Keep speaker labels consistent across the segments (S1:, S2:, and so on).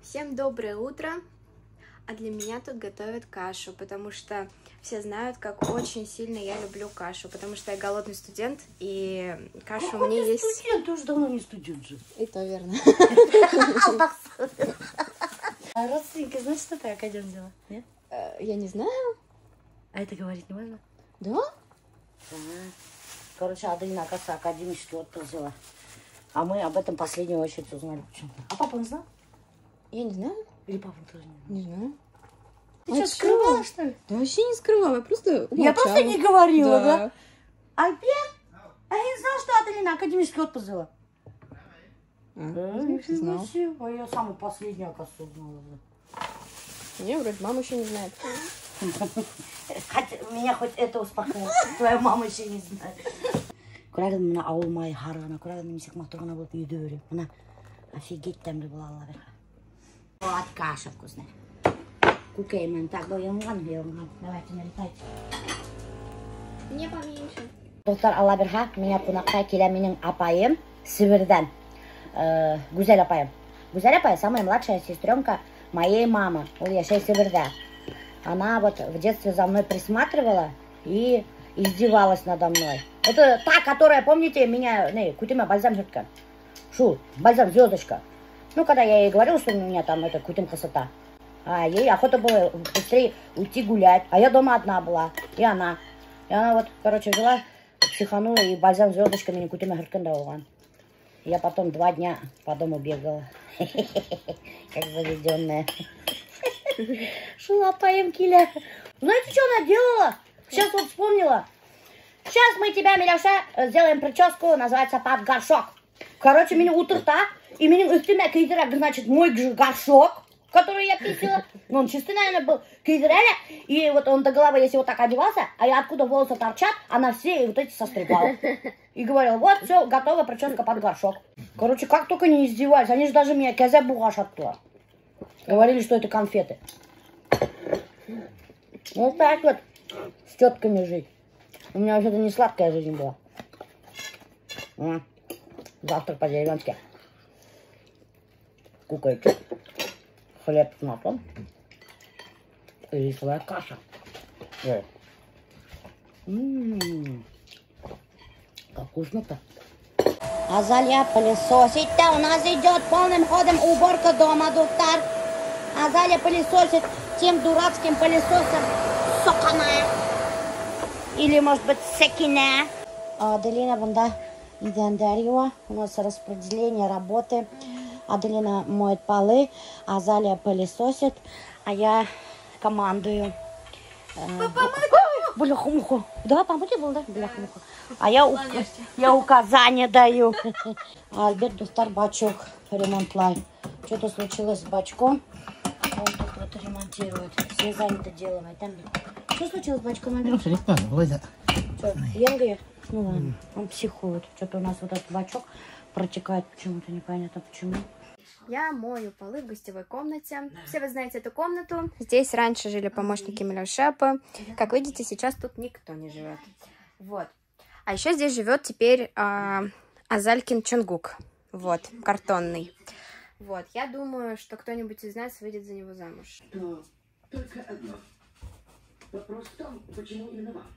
S1: Всем доброе утро! А для меня тут готовят кашу, потому что все знают, как очень сильно я люблю кашу, потому что я голодный студент, и каша у меня есть...
S2: Студент, ты уже давно не студент же.
S1: И то верно.
S2: А родственники, знаешь, что ты академ взяла? Нет?
S1: Я не знаю.
S2: А это говорить не можно?
S1: Да?
S2: Короче, Аделина, оказывается, академический отпуск взяла. А мы об этом в последнюю очередь узнали почему-то. А папа не знал?
S1: Я не знаю.
S2: Или папа тоже не знал?
S1: Не знаю.
S2: Ты что, скрывала, что ли?
S1: Да вообще не скрывала, я просто умолчала.
S2: Я просто не говорила, да?
S1: Да.
S2: Опять? А я не знала, что Аделина академический отпуск взяла.
S1: Не знал.
S2: А я самый последний, оказывается, узнала.
S1: Не, вроде мама еще не знает.
S2: Хотя меня хоть это успокоило. Твоя мама еще не знает. Күрәгін мына ауыл майы харығына, күрәгін немесе мақтығына болып үйді өрі. Мына офигеть тәмлі бұл Алла берха. Вот каша вкусная. Кукеймен. Так, был ямган. Давайте, налетайте.
S1: Мне поменьше.
S2: Достар, Алла берха, меня қонаққа келе менің апайым Сібірден. Гүзел апайым. Гүзел апай самая младшая сестренка моей мамы. Вот я 6 Сібірде. Она вот в детстве за мной присматривала и издевалась надо мной. Это та, которая, помните, меня, кутима бальзам жидка. Шу, бальзам звездочка. Ну, когда я ей говорила, что у меня там это кутим красота. А ей охота было быстрее уйти гулять. А я дома одна была. И она. И она вот, короче, взяла, психанула и бальзам звездочка меня кутима жидка дала. Я потом 2 дня по дому бегала. Как заведенная. Шла поем киля. Знаете, что она делала? Сейчас вот вспомнила. Сейчас мы тебя, Миляша, сделаем прическу, называется под горшок. Короче, меня утрта, и меня üstüme кидера, значит, мой горшок, который я писала. Ну, он чистый, наверное, был. Кидерали, и вот он до головы, если вот так одевался, а я откуда волосы торчат, она все вот эти состригала. И говорила, вот, все, готова прическа под горшок. Короче, как только не издевались, они же даже меня кезе бугаш оттуда. Говорили, что это конфеты. Вот так вот с тетками жить. У меня вообще-то не сладкая жизнь была. Завтрак по-деревенски. Кукольчик. Хлеб с маслом. И рисовая каша. Как вкусно-то. Азалия пылесосит. У нас идет полным ходом уборка дома, доктор. Азалия пылесосит тем дурацким пылесосом соканая. Или, может быть, секине. Аделина банда идендарила. У нас распределение работы. Аделина моет полы, Азалия пылесосит, а я командую. Бляха-муха. Да, помните был, да? Бляха-муха. А я указания даю. А Альберт достар бачок ремонтлай. Что-то случилось с бачком. Он тут вот ремонтирует. Все заняты делом. Что случилось с бачком, Альберт? Что, Ленга? Ну ладно, он психует. Что-то у нас вот этот бачок протекает почему-то, непонятно почему.
S1: Я мою полы в гостевой комнате. Все вы знаете эту комнату. Здесь раньше жили помощники Миляшепа. Как видите, сейчас тут никто не живет. Вот. А еще здесь живет теперь Азалькин Чонгук. Вот, картонный. Вот, я думаю, что кто-нибудь из нас выйдет за него замуж.
S3: То только одно. Вопрос в том, почему именно вам?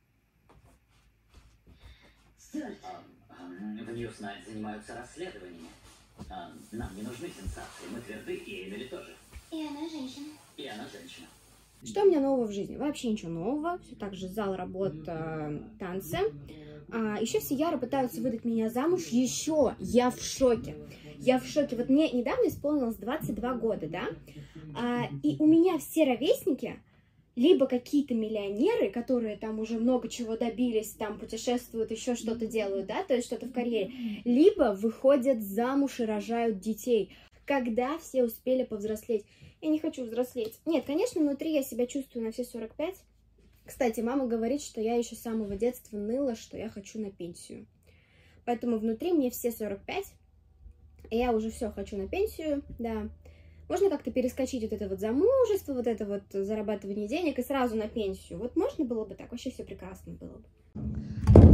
S3: Стюарт. В Ньюснайт занимаются расследованиями. Нам не нужны сенсации. Мы тверды, и Эмили тоже.
S4: И она женщина.
S3: И она женщина.
S1: Что у меня нового в жизни? Вообще ничего нового. Все так же зал, работа, танцы. Еще все яро пытаются выдать меня замуж. Еще я в шоке. Я в шоке. Вот мне недавно исполнилось 22 года, да? И у меня все ровесники либо какие-то миллионеры, которые там уже много чего добились, там путешествуют, еще что-то делают, да, то есть что-то в карьере, либо выходят замуж и рожают детей. Когда все успели повзрослеть? Я не хочу взрослеть. Нет, конечно, внутри я себя чувствую на все 45. Кстати, мама говорит, что я еще с самого детства ныла, что я хочу на пенсию. Поэтому внутри мне все 45, и я уже все хочу на пенсию, да. Можно как-то перескочить вот это вот замужество, вот это вот зарабатывание денег и сразу на пенсию. Вот можно было бы так, вообще все прекрасно было бы.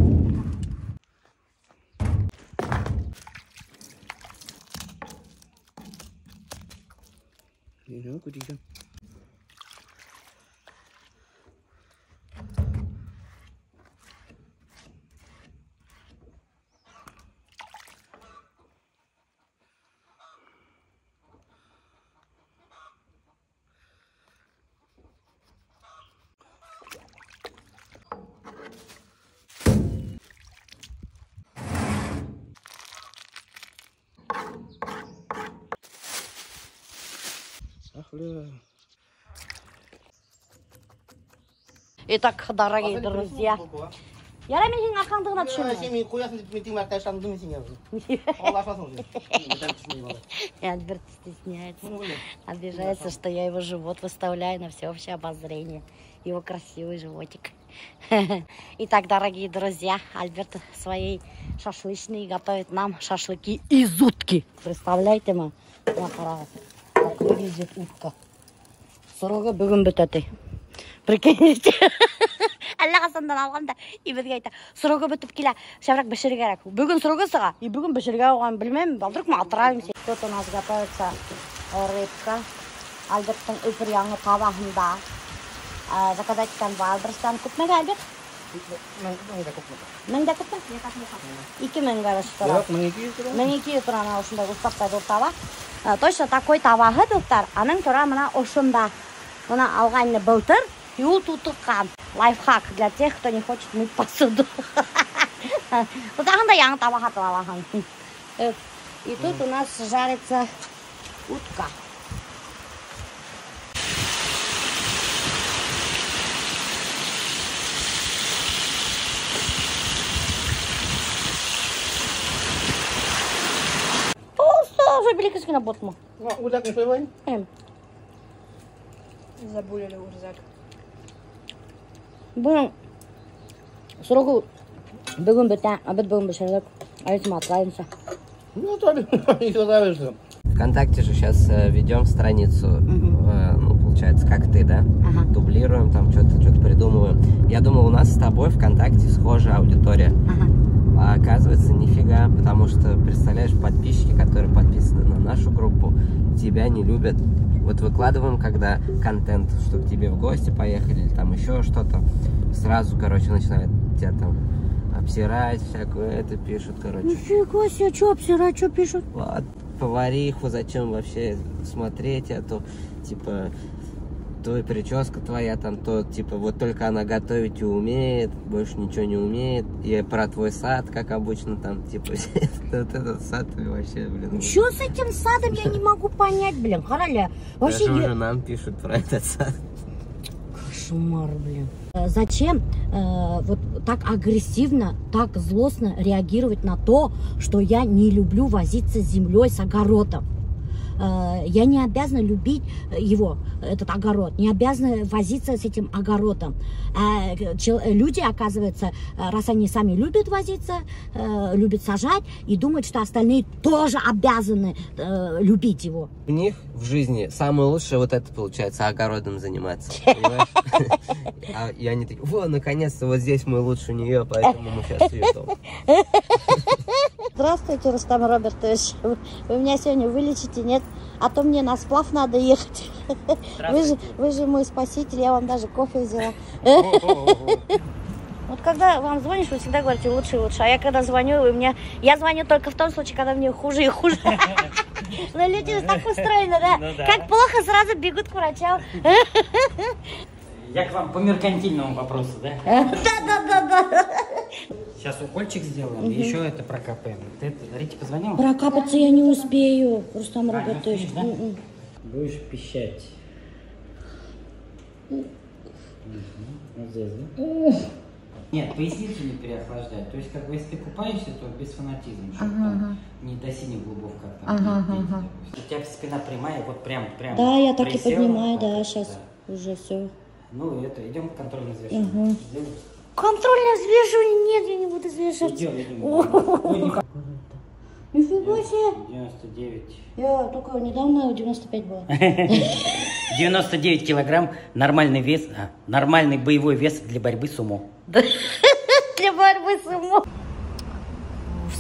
S2: Итак, дорогие друзья, я на меня аккаунтына түсемін.
S4: Сен мен қоясың деп мен тең марта шамды мен сенемін. Алла ашпасын уже.
S2: Альберт стесняется, обижается, что я его живот выставляю на всеобщее обозрение. Его красивый животик. Итак, дорогие друзья, Альберт своей шашлычной готовит нам шашлыки из утки. Представляете, мы? Как выглядит утка. Сырого бүгін бітеді. Прикиньте. Алла қасандан алғанда, и бізге айтты, сырого бітіп келе, шабрақ бішірге керек. Бүгін сырого сыға, и бүгін бішірге оған білмеймін, вдруг мы отравимся. Тут у нас готовится рыбка. Альберттің үпір яңы табағында. Заказать там Валберстан. Күпмеге, Альберт? Мыңда күпме? 2000 барышты. 1200 тұрана ұшында ұстаптай бұл табақ. Точно такой табағы достар. Аның тұра мына ұшында. Мына алғанны былтыр. И ол тутыққан. Лайфхак для тех, кто не хочет мыть посуду. Вот ағында яңы табақ атып алған. И тут у нас жарится утка. Уже великий на ботму.
S4: Урзак не поевай?
S1: Забулили урзак.
S2: Бүгін сұрығы бүгін бітен, обед бүгін бішірлік. Айтым отправимся.
S4: Ну, то не задавишься.
S5: ВКонтакте же сейчас ведем страницу, ну, получается, как ты, да? Дублируем, там что-то придумываем. Я думал, у нас с тобой ВКонтакте схожая аудитория. А оказывается, нифига, потому что, представляешь, подписчики, которые подписаны на нашу группу, тебя не любят. Вот выкладываем, когда контент, что к тебе в гости поехали, или там еще что-то, сразу, короче, начинают тебя там обсирать, всякое это пишут, короче.
S2: Нифига себе, что обсирать, что пишут?
S5: Вот, повариху зачем вообще смотреть, а то, типа, то и прическа твоя там, то, типа, вот только она готовить и умеет, больше ничего не умеет. И про твой сад, как обычно, там, типа, вот этот сад вообще, блин.
S2: Что с этим садом, я не могу понять, блин, хороля.
S5: Вообще уже нам пишут про этот сад.
S2: Кошмар, блин. Зачем вот так агрессивно, так злостно реагировать на то, что я не люблю возиться с землей, с огородом? Я не обязана любить его, этот огород, не обязана возиться с этим огородом. Люди, оказывается, раз они сами любят возиться, любят сажать и думают, что остальные тоже обязаны любить его.
S5: У них в жизни самое лучшее вот это получается, огородом заниматься, понимаешь? И они такие, во, наконец-то вот здесь мы лучше нее, поэтому мы сейчас ее дома.
S2: Здравствуйте, Рустам Робертович. Вы меня сегодня вылечите, нет? А то мне на сплав надо ехать. Вы же мой спаситель, я вам даже кофе взяла. Вот когда вам звонишь, вы всегда говорите лучше и лучше. А я когда звоню, я звоню только в том случае, когда мне хуже и хуже. Но люди так устроены, да? Как плохо, сразу бегут к врачам.
S6: Я к вам по меркантильному вопросу, да?
S2: Да.
S6: Сейчас укольчик сделаем, и еще это прокапаем. Ты Рите позвонил?
S2: Прокапаться я не успею, Рустам Робертович.
S6: Да? Будешь пищать. Вот здесь, да? Нет, поясницу не переохлаждать. То есть, как бы, если ты купаешься, то без фанатизма, чтобы там не до синих глубов как-то. У тебя спина прямая, вот прям.
S2: Да, я так и
S6: присела,
S2: поднимаю,
S6: так,
S2: да, сейчас уже все.
S6: Ну, это, идем к контрольной взвешиванию.
S2: Контрольно взвешивание? Нет, я не буду взвешивать.
S6: Идем.
S2: Нифига себе.
S6: 99.
S2: Я только недавно 95 было.
S6: 99 килограмм, нормальный вес, нормальный боевой вес для борьбы с умо.
S2: Для борьбы с умом.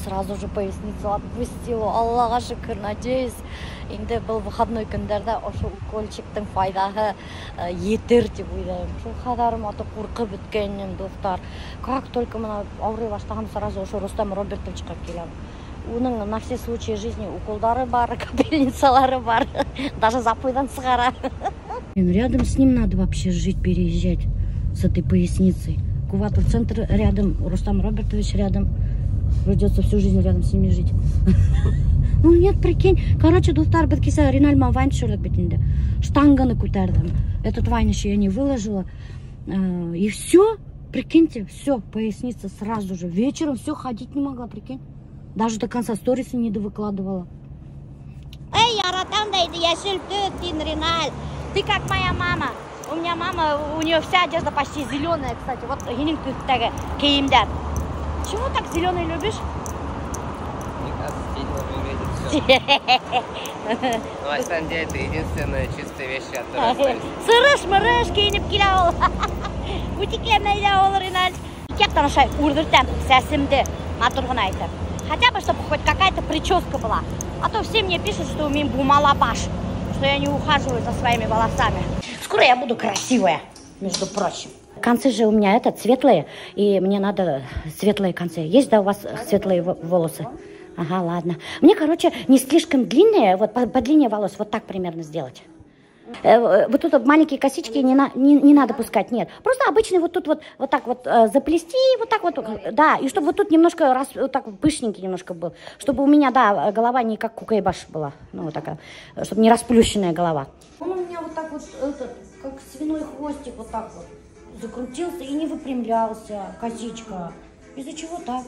S2: сразу же поясницу отпустила. Аллаға шүкір, надеюсь. Енді бұл выходной күндерде ошу укольчиктің файдағы етер деп ойлаймын. Шул қадарым аты қорқып біткеннен, достар. Как только мына ауырай баштағам, сразу ошу Рустам Робертовичқа келем. Оның на все случаи жизни уколдары бар, капельницалары бар. Даже запойдан сығара. Рядом с ним надо вообще жить, переезжать с этой поясницей. Куватов центр рядом, Рустам Робертович рядом. Придется всю жизнь рядом с ними жить. Ну нет, прикинь. Короче, достар біткесе Ринальма вайн шөлік бетінде. Штанганы көтердім. Этот вайн еще я не выложила. И все, прикиньте, все, поясница сразу же. Вечером все, ходить не могла, прикинь. Даже до конца сториса не довыкладывала. Эй, яратан дайды, яшел тын, Риналь. Ты как моя мама. У меня мама, у нее вся одежда почти зеленая, кстати. Вот генин тыттегі кейімдер. Почему так зеленый любишь?
S5: Мне кажется, стильно выглядит все. Ну, а на самом деле, это единственная чистая вещь, которая остались.
S2: Сырыш-мырыш кейініп келе ол. Бутиклеріне де ол, Риналь. Кек танышай, урдыртам, сәсімді матурғын айтып. Хотя бы, чтобы хоть какая-то прическа была. А то все мне пишут, что у меня бумалабаш, что я не ухаживаю за своими волосами. Скоро я буду красивая, между прочим. Концы же у меня светлые, и мне надо светлые концы. Есть, да, у вас светлые волосы? Ага, ладно. Мне, короче, не слишком длинные, вот по длине волос, вот так примерно сделать. Вот тут маленькие косички не надо пускать, нет. Просто обычный вот тут вот так вот заплести, вот так вот, да. И чтобы вот тут немножко, вот так пышненький немножко был. Чтобы у меня, да, голова не как кукайбаш была. Ну, вот такая, чтобы не расплющенная голова. Он у меня вот так вот, как свиной хвостик, вот так вот закрутился и не выпрямлялся, косичка. Из-за чего так?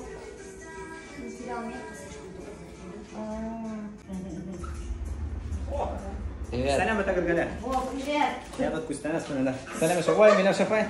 S5: Привет.
S4: Салям, это Галя.
S2: О, привет.
S4: Я тут кустана вспоминаю. Салям, Шавай, меня Шафай,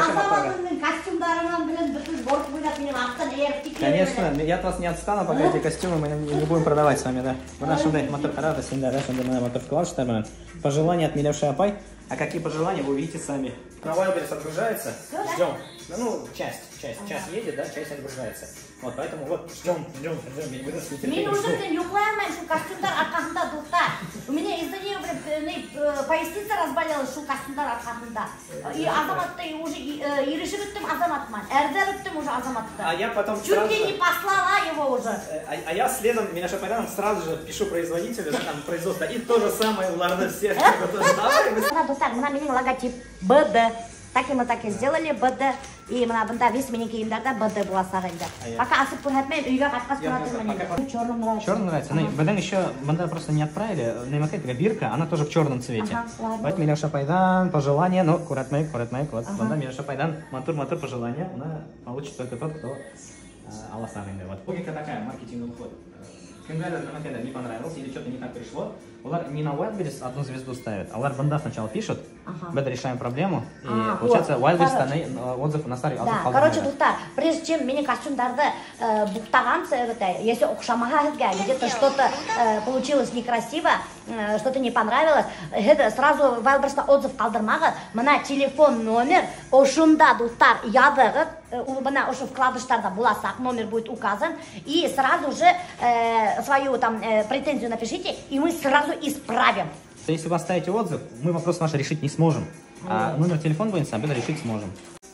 S4: Конечно, я от вас не отстану, пока эти костюмы мы не будем продавать с вами, да. Вы наши мотор харада, синда, да, чтобы на мотор вклад, что пожелания от Милевши Апай. А какие пожелания вы увидите сами? На Wildberries отгружается. Ждем. Ну, часть едет, да, часть отгружается. Вот, поэтому вот ждем.
S2: Мне уже юклаймай, что костюмдар арқасында достар. У меня из-за нее поясница разболелась, что костюмдар арқасында. И азаматты уже и решибіттім азаматман. Әрдеріттім уже азаматты.
S4: А я потом
S2: чуть ли не послала его уже.
S4: А я следом, меня Шапайданом сразу же пишу производителю, да, там производство. И то же самое, ладно, все.
S2: Достар, мына менің логотип БД. Так и мы так и сделали, БД. И мына весь менің кейімдерді БД была сағынды. Пока асып көрсетмей, үйге қатқас көрсетмей. Черным нравится.
S4: Черным нравится. БД еще, БД просто не отправили. Неймакетка бирка, она тоже в черном цвете. Вот Милевша Пайдан, пожелания, ну, куратмей, вот. БД Милевша Пайдан, матур, пожелания. Она получит только тот, кто Алла сағынды. Вот. Логика такая, маркетинговый ход. Кенгайда не понравился или что-то не так пришло. Олар не на Wildberries одну звезду ставят, а Олар банда сначала пишут, беда решаем проблему, и получается Wildberries отзыв на старый.
S2: Да, короче, достар, прежде чем мини костюмдарды буктаған, если оқшамаға где-то что-то получилось некрасиво, что-то не понравилось, сразу Wildberries'та отзыв қалдырмағы, мына телефон номер, ошында достар ядығы, мына ошу вкладыштарда буласақ, номер будет указан, и сразу же свою там претензию напишите, и мы сразу исправим.
S4: Если вы оставите отзыв, мы вопрос ваш решить не сможем. А номер телефона будет сам, решить сможем.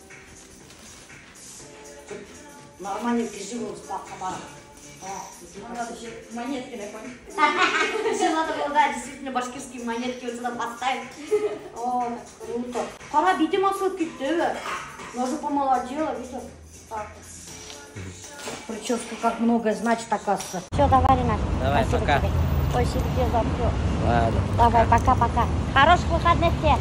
S2: Монетки живут, папа. Надо еще монетки напомнить. Надо было, да, действительно, башкирские монетки вот сюда поставить. О, круто. Пора, видимо, сутки ты. Но уже помолодела, видишь? Так. Прическа как многое значит, оказывается. Все, давай, Ринат.
S5: Давай,
S2: спасибо
S5: пока.
S2: Тебе. Спасибо тебе за все.
S5: Ладно.
S2: Давай, пока-пока. Хороших выходных тебе.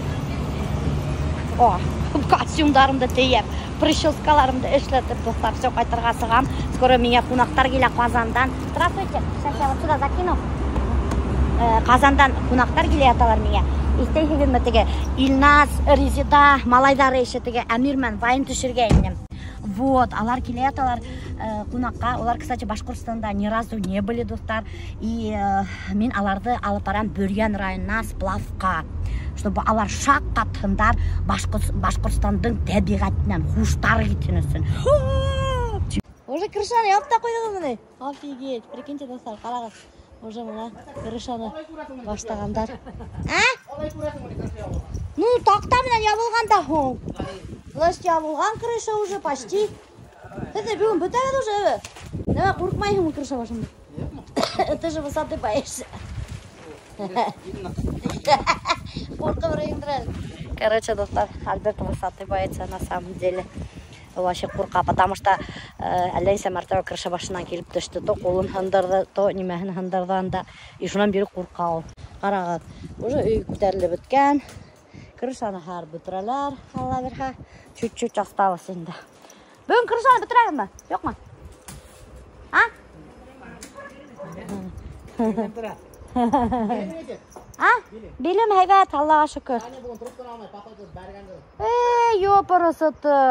S2: О, костюмдарымды тейіп, прическаларымды эшлетіп, достар, все қайтырға сығам. Скоро меня қонақтар келе Қазандан. Здравствуйте, сейчас я вот сюда закину. Қазандан қонақтар келе аталар меня. Истейхігін теге Илназ, Резида, малайдары еші теге Әмирмен вайын түшіргенім. Вот, алар келеталар қонаққа. Олар, кстати, Башқұртстанда ни разу не были, достар. И мен аларды алып барам Бөрген районына сплавқа. Чтобы алар шаққа тыңдар Башқұртстандың табиғатынан хуштар кетінісін. Уже крышаны yapıp da koydum bunu. Офигеть. Прикиньте, достар, қарағыз. Уже мына крышаны баштағандар. Ну, тақта менен ябылған да. Флеш ябылған крыша уже почти. Это бүгін бітеді уже. Неме қорқмайсың крыша башында? Ты же высоты боишься. Порка брендер. Короче, достар, Альберт высоты боится на самом деле. Вообще курка, потому что әлләйсә мәртәбә крыша башынан килеп төште. То қолын һындырды, то нимәһен һындырды анда. И шуннан бері курка ул. Карагыз, уже үй күтәрелеп беткән. Крышаны һәр бетерәләр. Алла бирһә, чуть-чуть осталось инде. Бүгін крышаны бетерәгезме? Юкмы? А? Билем һәйбәт, Аллага шөкер. Ёпарасыты.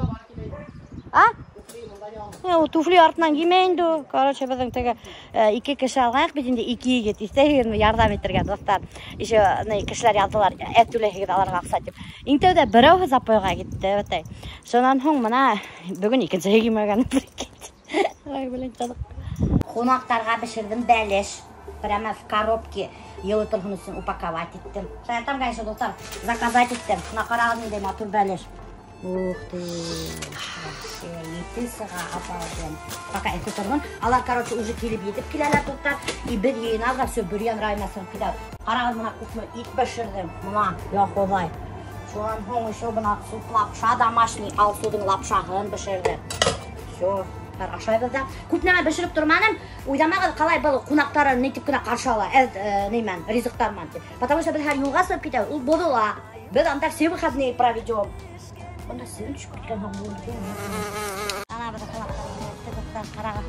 S2: Туфли артынан кимейді. Короче, біздің тегі 2 кіші алғайық бет, енді 2 егет. Истегін ярдам еттерген достар. Еще кішілер ядылар, әт төлехегет аларға ақсат деп. Интеуді бірі запойға кетті. Сонан хоң мұна бүгін 2-сі егемеген кетті. Қонақтарға бішірдім бәлеш. Прямо в коробке елытылғын үшін упаковать еттім. Там, конечно, достар, заказать еттім. Нақарағын едем, атыр бәлеш. Ух ты, еті сыға апалдым. Пока еті тұрғын. Алар, короче, уже келіп етіп келелер тоқтар. И бір ейін алға, все, бүрген райнасын қидап. Қарағыз мұна күтімі ит бішірдім. Мұна, яқолай. Шоған хоң еще бұна суп лапша домашний, ал судың лапшағын бішірді. Все. Ашайбызда. Көп неме бішіріп тұрманым, ойдамағыз қалай бұл қонақтары нетіп кіна қаршы ала, неймен, ризықтарман деп. Потому что біз әр юлға сып кетеді, ол бодыла. Біз анда все выходные проведем. Бұнда сен үшіп кеткен ғам болды. Ана бізді қонақтары қараға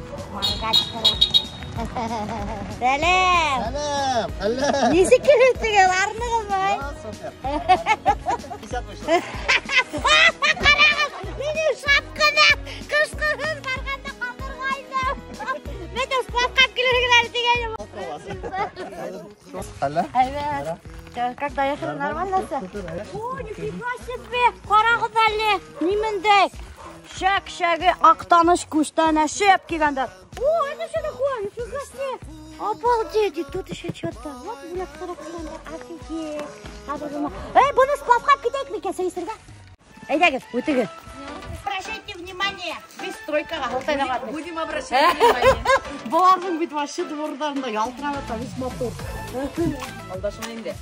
S2: маңғачтары. Сәлем!
S7: Сәлем! Сәлем!
S2: Несі келеттіген арнығыз бай? Қарағыз! Менің шапқыны! Қышқығыз барғанда қалдырғайды! Мен де сплавқап келергілер дегенім.
S7: Сәлем!
S2: Как доехали? Нормально все? О, нифига себе! Қарағыз әлі! Немендей? Шәк-шәгі ақтаныш күштәне шеп кегендар. О, это что такое? Нифига себе! Обалдеть! И тут еще что-то. Вот, блядь, қарақсандар. Офигеть! Бұны сплавқап кетейік ме екен, сәйсірге? Әйдәгіз, өтігіз. Обращайте внимание! Біз стройкаға ғылтайнағадымыз.
S8: Будем обращать внимание. Бұлардың бит вообще двордарында ялтырап весь мотор. Алдашма енді.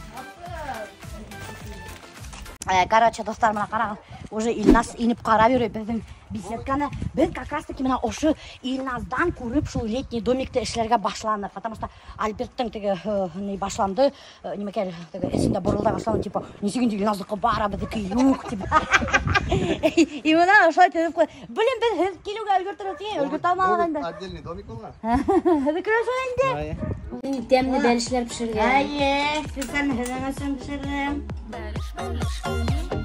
S2: Короче, достар, мына қарағыз. Уже Илназ иніп қарап жүріп біздің беседканы. Біз как раз таки мына ошы Илназдан көріп шул летний домикті ішлерге башланды. Потому что Альберттің тегі башланды, немекел есінде бұрылда башланды, типа, несегенде Илназдықы бара біздікі юк, типа. И мына ошай төніп қой. Білім, біз хіз келуге өлгіртіріп деген, өлгірт алмағанда.
S7: Отдельный домик болған.
S2: Хорошо енді.
S1: Темні бәлішлер пішірген.
S2: Әйе, специально хізанасың пішірдім.